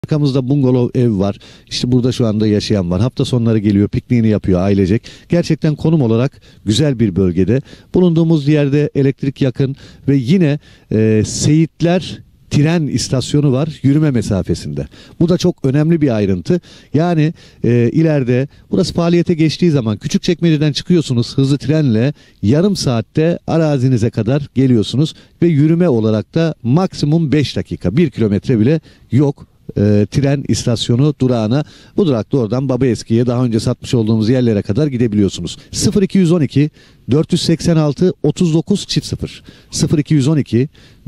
Arkamızda bungalov ev var. İşte burada şu anda yaşayan var. Hafta sonları geliyor, pikniğini yapıyor ailecek. Gerçekten konum olarak güzel bir bölgede. Bulunduğumuz yerde elektrik yakın ve yine Seyitler tren istasyonu var yürüme mesafesinde. Bu da çok önemli bir ayrıntı. Yani ileride burası faaliyete geçtiği zaman Küçükçekmece'den çıkıyorsunuz hızlı trenle yarım saatte arazinize kadar geliyorsunuz ve yürüme olarak da maksimum 5 dakika 1 kilometre bile yok. Tren istasyonu durağına, bu durakta oradan Babaeski'ye daha önce satmış olduğumuz yerlere kadar gidebiliyorsunuz. 0212 486 39 0 0212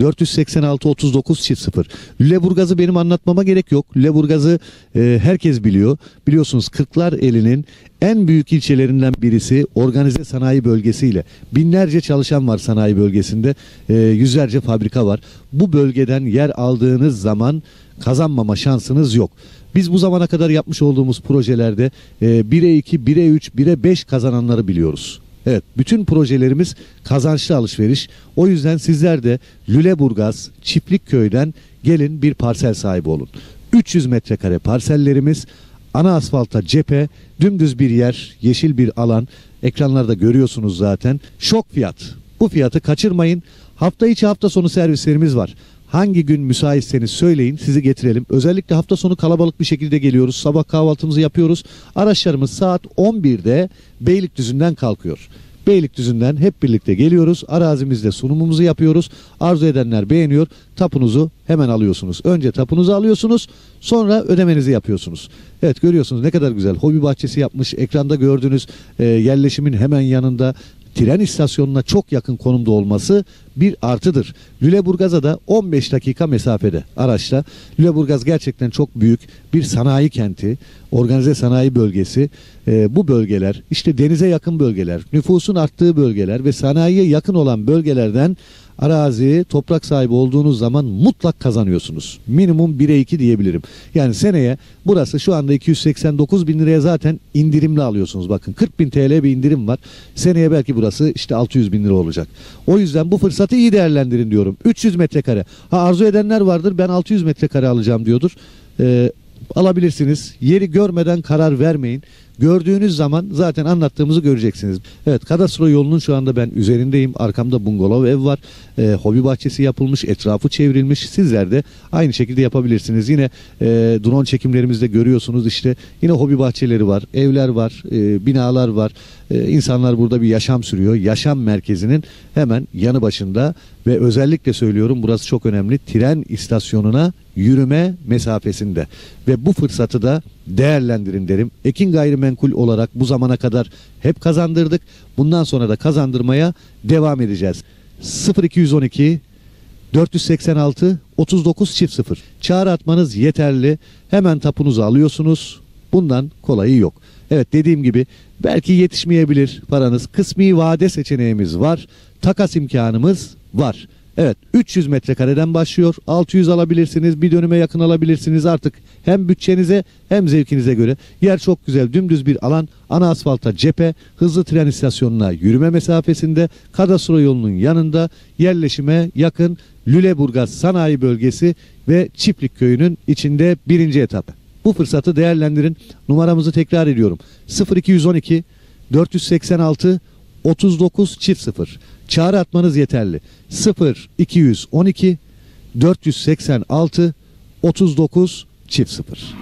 486 39 0. Lüleburgaz'ı benim anlatmama gerek yok. Lüleburgaz'ı herkes biliyor. Biliyorsunuz Kırklareli'nin en büyük ilçelerinden birisi, organize sanayi bölgesiyle. Binlerce çalışan var sanayi bölgesinde. Yüzlerce fabrika var. Bu bölgeden yer aldığınız zaman kazanmama şansınız yok. Biz bu zamana kadar yapmış olduğumuz projelerde 1'e 2, 1'e 3, 1'e 5 kazananları biliyoruz. Evet, bütün projelerimiz kazançlı alışveriş. O yüzden sizler de Lüleburgaz Çiftlikköy'den gelin bir parsel sahibi olun. 300 metrekare parsellerimiz, ana asfalta cephe, dümdüz bir yer, yeşil bir alan. Ekranlarda görüyorsunuz zaten. Şok fiyat. Bu fiyatı kaçırmayın. Hafta içi hafta sonu servislerimiz var. Hangi gün müsaitseniz söyleyin, sizi getirelim. Özellikle hafta sonu kalabalık bir şekilde geliyoruz. Sabah kahvaltımızı yapıyoruz. Araçlarımız saat 11'de Beylikdüzü'nden kalkıyor. Beylikdüzü'nden hep birlikte geliyoruz. Arazimizde sunumumuzu yapıyoruz. Arzu edenler beğeniyor. Tapunuzu hemen alıyorsunuz. Önce tapunuzu alıyorsunuz. Sonra ödemenizi yapıyorsunuz. Evet, görüyorsunuz ne kadar güzel. Hobi bahçesi yapmış. Ekranda gördüğünüz yerleşimin hemen yanında tren istasyonuna çok yakın konumda olması bir artıdır. Lüleburgaz'a da 15 dakika mesafede araçla. Lüleburgaz gerçekten çok büyük bir sanayi kenti, organize sanayi bölgesi. Bu bölgeler, işte denize yakın bölgeler, nüfusun arttığı bölgeler ve sanayiye yakın olan bölgelerden arazi, toprak sahibi olduğunuz zaman mutlak kazanıyorsunuz. Minimum 1'e 2 diyebilirim. Yani seneye burası şu anda 289 bin liraya zaten indirimli alıyorsunuz. Bakın 40 bin TL bir indirim var. Seneye belki burası işte 600 bin lira olacak. O yüzden bu fırsatı iyi değerlendirin diyorum. 300 metrekare. Arzu edenler vardır, ben 600 metrekare alacağım diyordur. Alabilirsiniz. Yeri görmeden karar vermeyin. Gördüğünüz zaman zaten anlattığımızı göreceksiniz. Evet, kadastro yolunun şu anda ben üzerindeyim. Arkamda bungalov ev var. Hobi bahçesi yapılmış, etrafı çevrilmiş. Sizler de aynı şekilde yapabilirsiniz. Yine drone çekimlerimizde görüyorsunuz işte. Yine hobi bahçeleri var, evler var, binalar var. İnsanlar burada bir yaşam sürüyor. Yaşam merkezinin hemen yanı başında ve özellikle söylüyorum, burası çok önemli. Tren istasyonuna yürüme mesafesinde ve bu fırsatı da değerlendirin derim. Ekin Gayrimenkul olarak bu zamana kadar hep kazandırdık. Bundan sonra da kazandırmaya devam edeceğiz. 0212 486 39 0. Çağrı atmanız yeterli. Hemen tapunuzu alıyorsunuz. Bundan kolayı yok. Evet, dediğim gibi belki yetişmeyebilir paranız. Kısmi vade seçeneğimiz var. Takas imkanımız var. Evet, 300 metrekareden başlıyor. 600 alabilirsiniz. Bir dönüme yakın alabilirsiniz. Artık hem bütçenize hem zevkinize göre. Yer çok güzel. Dümdüz bir alan. Ana asfalta cephe. Hızlı tren istasyonuna yürüme mesafesinde. Kadastro yolunun yanında. Yerleşime yakın. Lüleburgaz Sanayi Bölgesi ve Çiftlikköy'ünün içinde birinci etap. Bu fırsatı değerlendirin. Numaramızı tekrar ediyorum. 0212 486 39 0. Çağrı atmanız yeterli. 0212 486 39 0.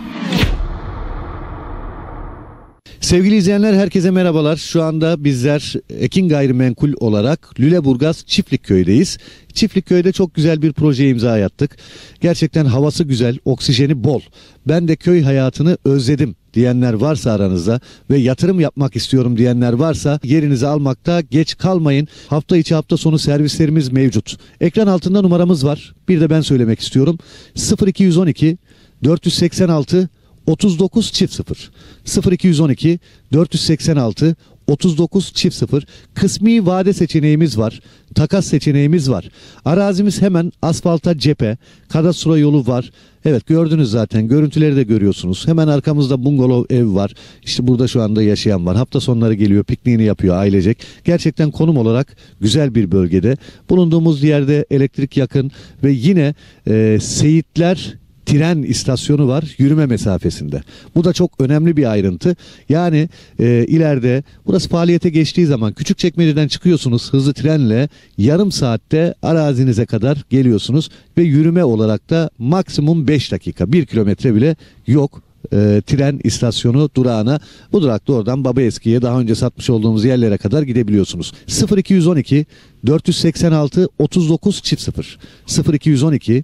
Sevgili izleyenler, herkese merhabalar. Şu anda bizler Ekin Gayrimenkul olarak Lüleburgaz Çiftlikköy'deyiz. Çiftlikköy'de çok güzel bir proje imza attık. Gerçekten havası güzel, oksijeni bol. Ben de köy hayatını özledim diyenler varsa aranızda ve yatırım yapmak istiyorum diyenler varsa yerinizi almakta geç kalmayın. Hafta içi hafta sonu servislerimiz mevcut. Ekran altında numaramız var. Bir de ben söylemek istiyorum. 0212 486 39 0. 0212 486 39 0. Kısmi vade seçeneğimiz var. Takas seçeneğimiz var. Arazimiz hemen asfalta cephe. Kadastro yolu var. Evet, gördünüz zaten. Görüntüleri de görüyorsunuz. Hemen arkamızda bungalov ev var. İşte burada şu anda yaşayan var. Hafta sonları geliyor, pikniğini yapıyor ailecek. Gerçekten konum olarak güzel bir bölgede. Bulunduğumuz yerde elektrik yakın ve yine Seyitler tren istasyonu var yürüme mesafesinde. Bu da çok önemli bir ayrıntı. Yani ileride burası faaliyete geçtiği zaman Küçükçekmece'den çıkıyorsunuz hızlı trenle, yarım saatte arazinize kadar geliyorsunuz ve yürüme olarak da maksimum 5 dakika, 1 kilometre bile yok. Tren istasyonu durağına. Bu durakta oradan Babaeski'ye, daha önce satmış olduğumuz yerlere kadar gidebiliyorsunuz. 0212 486 39 0 0212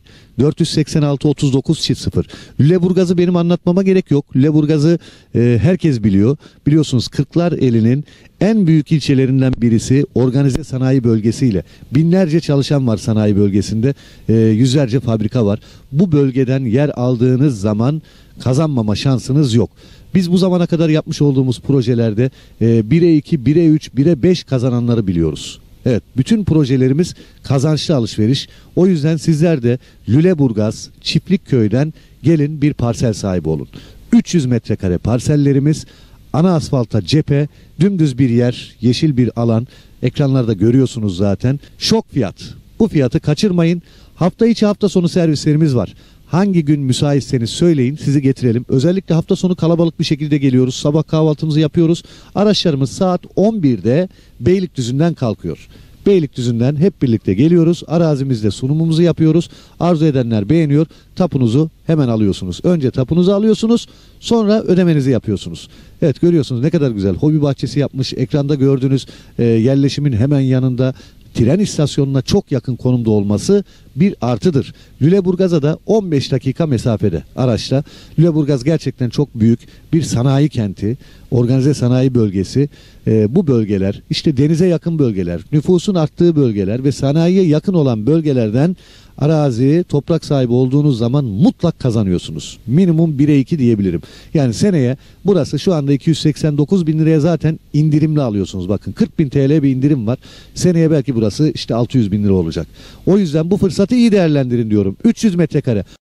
486 39 0. Lüleburgaz'ı benim anlatmama gerek yok. Lüleburgaz'ı herkes biliyor. Biliyorsunuz Kırklareli'nin en büyük ilçelerinden birisi, organize sanayi bölgesiyle. Binlerce çalışan var sanayi bölgesinde. Yüzlerce fabrika var. Bu bölgeden yer aldığınız zaman kazanmama şansınız yok. Biz bu zamana kadar yapmış olduğumuz projelerde 1'e 2, 1'e 3, 1'e 5 kazananları biliyoruz. Evet, bütün projelerimiz kazançlı alışveriş. O yüzden sizler de Lüleburgaz Çiftlikköy'den gelin bir parsel sahibi olun. 300 metrekare parsellerimiz, ana asfalta cephe, dümdüz bir yer, yeşil bir alan. Ekranlarda görüyorsunuz zaten. Şok fiyat. Bu fiyatı kaçırmayın. Hafta içi hafta sonu servislerimiz var. Hangi gün müsaitseniz söyleyin, sizi getirelim. Özellikle hafta sonu kalabalık bir şekilde geliyoruz. Sabah kahvaltımızı yapıyoruz. Araçlarımız saat 11'de Beylikdüzü'nden kalkıyor. Beylikdüzü'nden hep birlikte geliyoruz. Arazimizde sunumumuzu yapıyoruz. Arzu edenler beğeniyor. Tapunuzu hemen alıyorsunuz. Önce tapunuzu alıyorsunuz. Sonra ödemenizi yapıyorsunuz. Evet, görüyorsunuz ne kadar güzel. Hobi bahçesi yapmış. Ekranda gördüğünüz yerleşimin hemen yanında, tren istasyonuna çok yakın konumda olması bir artıdır. Lüleburgaz'a da 15 dakika mesafede araçla. Lüleburgaz gerçekten çok büyük bir sanayi kenti, organize sanayi bölgesi. Bu bölgeler, işte denize yakın bölgeler, nüfusun arttığı bölgeler ve sanayiye yakın olan bölgelerden arazi, toprak sahibi olduğunuz zaman mutlak kazanıyorsunuz. Minimum 1'e 2 diyebilirim. Yani seneye burası şu anda 289 bin liraya zaten indirimli alıyorsunuz. Bakın 40 bin TL bir indirim var. Seneye belki burası işte 600 bin lira olacak. O yüzden bu fırsatı iyi değerlendirin diyorum. 300 metrekare.